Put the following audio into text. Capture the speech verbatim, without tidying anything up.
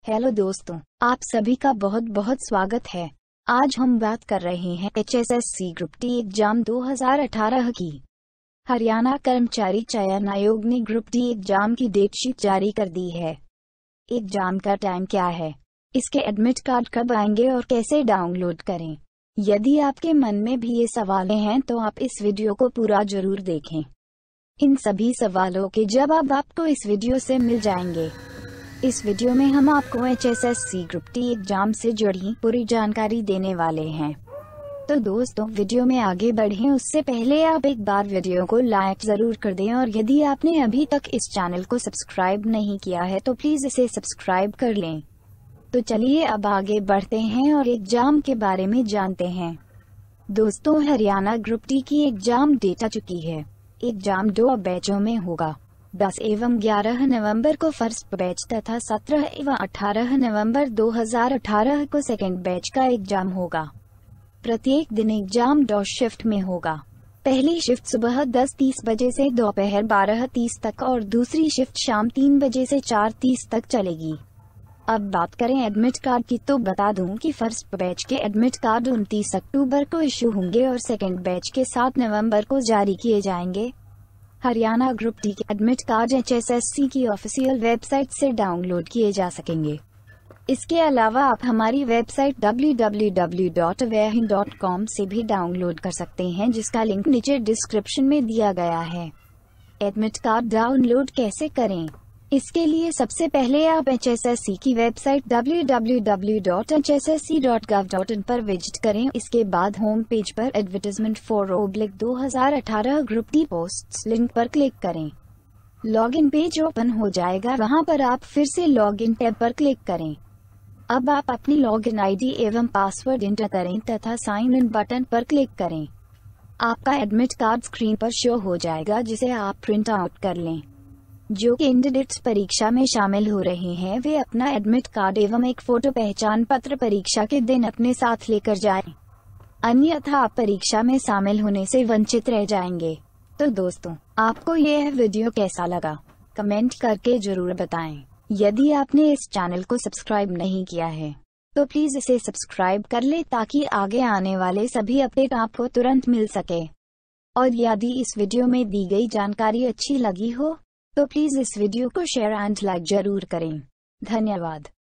Hello दोस्तों, आप सभी का बहुत बहुत स्वागत है। आज हम बात कर रहे हैं H S S C group D exam दो हज़ार अठारह की। हरियाणा कर्मचारी चयन आयोग ने ग्रुप डी एग्जाम की डेट शीट जारी कर दी है। एग्जाम का टाइम क्या है, इसके एडमिट कार्ड कब आएंगे और कैसे डाउनलोड करें? यदि आपके मन में भी ये सवाल हैं तो आप इस वीडियो को पूरा जरूर देखें। इन सभी सवालों के जवाब आपको इस वीडियो से मिल जाएंगे। इस वीडियो में हम आपको H S S C group D exam से जुड़ी पूरी जानकारी देने वाले हैं। तो दोस्तों, वीडियो में आगे बढ़ें उससे पहले आप एक बार वीडियो को लाइक जरूर कर दें और यदि आपने अभी तक इस चैनल को सब्सक्राइब नहीं किया है तो प्लीज इसे सब्सक्राइब कर लें। तो चलिए अब आगे बढ़ते हैं और एग्जाम के बारे में जानते हैं। दोस्तों, हरियाणा ग्रुप डी की एग्जाम डेट आ चुकी है। एग्जाम दो बैचों में होगा। दस एवं ग्यारह नवंबर को फर्स्ट बैच तथा सत्रह एवं अठारह नवंबर दो हज़ार अठारह को सेकेंड बैच का एग्जाम होगा। प्रत्येक दिन एग्जाम दो शिफ्ट में होगा। पहली शिफ्ट सुबह दस तीस बजे से दोपहर बारह तीस तक और दूसरी शिफ्ट शाम तीन बजे से चार तीस तक चलेगी। अब बात करें एडमिट कार्ड की, तो बता दूं कि फर्स्ट बैच के एडमिट कार्ड उनतीस अक्टूबर को इशू होंगे और सेकेंड बैच के सात नवंबर को जारी किए जाएंगे। हरियाणा ग्रुप डी के admit card H S S C की ऑफिशियल वेबसाइट से डाउनलोड किए जा सकेंगे। इसके अलावा आप हमारी website W W W dot वेहिन डॉट कॉम से भी डाउनलोड कर सकते हैं, जिसका लिंक नीचे डिस्क्रिप्शन में दिया गया है। एडमिट कार्ड डाउनलोड कैसे करें? इसके लिए सबसे पहले आप एच एस एस सी की website W W W dot H S S C dot gov dot in पर विजिट करें। इसके बाद होम पेज पर एडवर्टाइजमेंट फॉर ओब्लिक दो हज़ार अठारह ग्रुप डी पोस्ट्स लिंक पर क्लिक करें। लॉगिन पेज ओपन हो जाएगा, वहां पर आप फिर से लॉगिन टैब पर क्लिक करें। अब आप अपनी लॉगिन आईडी एवं पासवर्ड एंटर करें तथा साइन इन बटन पर क्लिक करें। आपका एडमिट कार्ड स्क्रीन पर शो हो जाएगा, जिसे आप प्रिंट आउट कर लें। जो कैंडिडेट्स परीक्षा में शामिल हो रहे हैं वे अपना एडमिट कार्ड एवं एक फोटो पहचान पत्र परीक्षा के दिन अपने साथ लेकर जाएं। अन्यथा आप परीक्षा में शामिल होने से वंचित रह जाएंगे। तो दोस्तों, आपको यह वीडियो कैसा लगा कमेंट करके जरूर बताएं। यदि आपने इस चैनल को सब्सक्राइब नहीं किया है तो प्लीज इसे सब्सक्राइब कर ले, ताकि आगे आने वाले सभी अपडेट आपको तुरंत मिल सके। और यदि इस वीडियो में दी गई जानकारी अच्छी लगी हो तो प्लीज इस वीडियो को शेयर एंड लाइक जरूर करें। धन्यवाद।